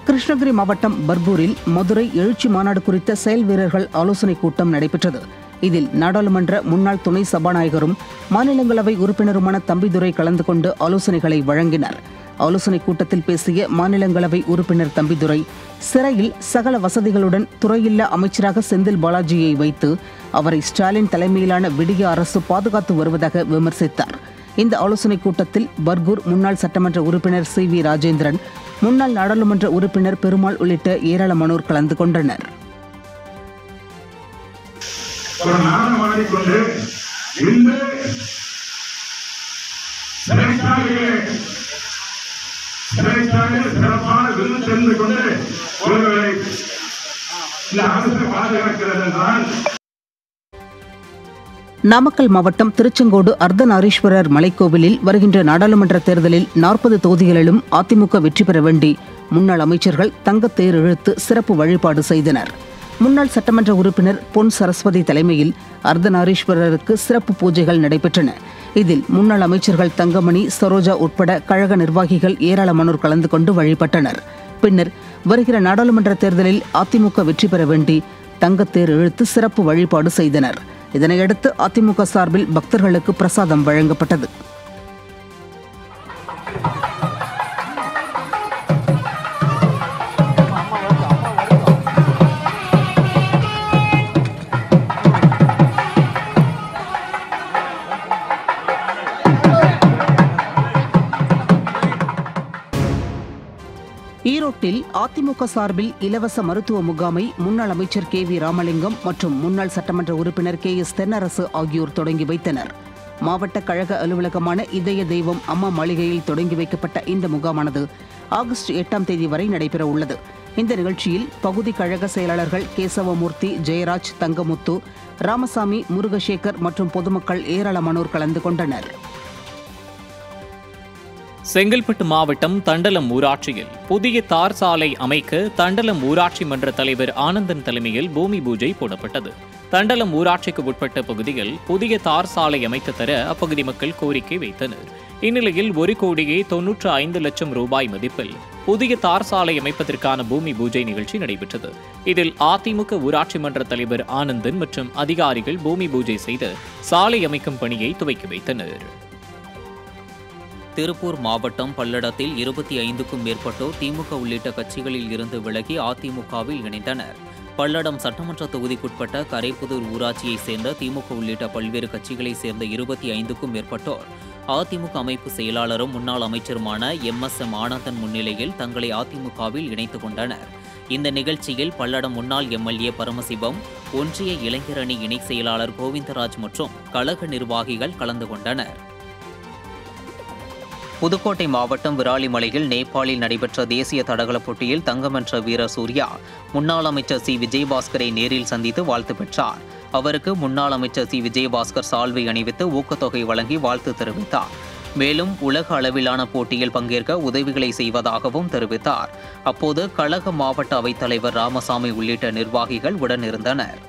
கிருஷ்ணகிரி மாவட்டம் பர்கூரில் மதுரை எழுச்சி மாநாடு குறித்த செயல் வீரர்கள் ஆலோசனைக் கூட்டம் நடைபெற்றது. இதில் நாடாளுமன்ற முன்னாள் துணை சபாநாயகரும் மாநிலங்களவை உறுப்பினருமான தம்பிதுரை கலந்து கொண்டு ஆலோசனைகளை வழங்கினார். ஆலோசனைக் கூட்டத்தில் பேசிய மாநிலங்களவை உறுப்பினர் தம்பிதுரை, சிறையில் சகல வசதிகளுடன் துறையில்லா அமைச்சராக செந்தில் பாலாஜியை வைத்து அவரை ஸ்டாலின் தலைமையிலான விடிய அரசு பாதுகாத்து வருவதாக விமர்சித்தார். இந்த ஆலோசனைக் கூட்டத்தில் பர்கூர் முன்னாள் சட்டமன்ற உறுப்பினர் CV ராஜேந்திரன், முன்னாள் நாடாளுமன்ற உறுப்பினர் பெருமாள் உள்ளிட்ட ஏராளமானோர் கலந்து கொண்டனர். நாமக்கல் மாவட்டம் திருச்செங்கோடு அர்த்தநாரீஸ்வரர் மலைக்கோவிலில் வருகின்ற நாடாளுமன்ற தேர்தலில் 40 தொகுதிகளிலும் அதிமுக வெற்றி பெற வேண்டி முன்னாள் அமைச்சர்கள் தங்கத்தேர் இழுத்து சிறப்பு வழிபாடு செய்தனர். முன்னாள் சட்டமன்ற உறுப்பினர் பொன் சரஸ்வதி தலைமையில் அர்த்தநாரீஸ்வரருக்கு சிறப்பு பூஜைகள் நடைபெற்றன. இதில் முன்னாள் அமைச்சர்கள் தங்கமணி, சரோஜா உட்பட கழக நிர்வாகிகள் ஏராளமானோர் கலந்து கொண்டு வழிபட்டனர். பின்னர் வருகிற நாடாளுமன்ற தேர்தலில் அதிமுக வெற்றி பெற வேண்டி தங்கத்தேர் இழுத்து சிறப்பு வழிபாடு செய்தனர். இதனையடுத்து அதிமுக சார்பில் பக்தர்களுக்கு பிரசாதம் வழங்கப்பட்டது. ஈரோட்டில் அதிமுக சார்பில் இலவச மருத்துவ முகாமை முன்னாள் அமைச்சர் KV ராமலிங்கம் மற்றும் முன்னாள் சட்டமன்ற உறுப்பினர் KS தென்னரசு ஆகியோர் தொடங்கி வைத்தனர். மாவட்ட கழக அலுவலகமான இதய தெய்வம் அம்மா மாளிகையில் தொடங்கி வைக்கப்பட்ட இந்த முகாமானது ஆகஸ்ட் 8ஆம் தேதி வரை நடைபெற உள்ளது. இந்த நிகழ்ச்சியில் பகுதி கழக செயலாளர்கள் கேசவமூர்த்தி, ஜெயராஜ், தங்கமுத்து, ராமசாமி, முருகசேகர் மற்றும் பொதுமக்கள் ஏராளமானோர் கலந்து கொண்டனர். செங்கல்பட்டு மாவட்டம் தண்டலம் ஊராட்சியில் புதிய தார் சாலை அமைக்க தண்டலம் ஊராட்சி மன்ற தலைவர் ஆனந்தன் தலைமையில் பூமி பூஜை போடப்பட்டது. தண்டலம் ஊராட்சிக்கு உட்பட்ட பகுதியில் புதிய தார் சாலை அமைத்து தர அப்பகுதி மக்கள் கோரிக்கை வைத்தனர். இந்நிலையில் 1,95 லட்சம் ரூபாய் மதிப்பில் புதிய தார் சாலை அமைப்பதற்கான பூமி பூஜை நிகழ்ச்சி நடைபெற்றது. இதில் அதிமுக ஊராட்சி மன்ற தலைவர் ஆனந்தன் மற்றும் அதிகாரிகள் பூமி பூஜை செய்து சாலை அமைக்கும் பணியை துவக்கி வைத்தனர். திருப்பூர் மாவட்டம் பல்லடத்தில் 25க்கும் மேற்பட்டோர் திமுக உள்ளிட்ட கட்சிகளில் இருந்து விலகி அதிமுகவில் இணைந்தனர். பல்லடம் சட்டமன்ற தொகுதிக்குட்பட்ட கரைப்புதூர் ஊராட்சியைச் சேர்ந்த திமுக உள்ளிட்ட பல்வேறு கட்சிகளைச் சேர்ந்த 25க்கும் மேற்பட்டோர் அதிமுக அமைப்பு செயலாளரும் முன்னாள் அமைச்சருமான MSM ஆனந்தன் முன்னிலையில் தங்களை அதிமுகவில் இணைத்துக் கொண்டனர். இந்த நிகழ்ச்சியில் பல்லடம் முன்னாள் MLA பரமசிவம், ஒன்றிய இளைஞரணி இணை செயலாளர் கோவிந்தராஜ் மற்றும் கழக நிர்வாகிகள் கலந்து கொண்டனர். புதுக்கோட்டை மாவட்டம் விராலிமலையில் நேபாளில் நடைபெற்ற தேசிய தடகள போட்டியில் தங்கம் வென்ற வீரர் சூர்யா முன்னாள் அமைச்சர் C விஜயபாஸ்கரை நேரில் சந்தித்து வாழ்த்து பெற்றார். அவருக்கு முன்னாள் அமைச்சர் C விஜயபாஸ்கர் சால்வை அணிவித்து ஊக்கத்தொகை வழங்கி வாழ்த்து தெரிவித்தார். மேலும் உலக அளவிலான போட்டியில் பங்கேற்க உதவிகளை செய்வதாகவும் தெரிவித்தார். அப்போது கழக மாவட்ட அவைத்தலைவர் ராமசாமி உள்ளிட்ட நிர்வாகிகள் உடனிருந்தனர்.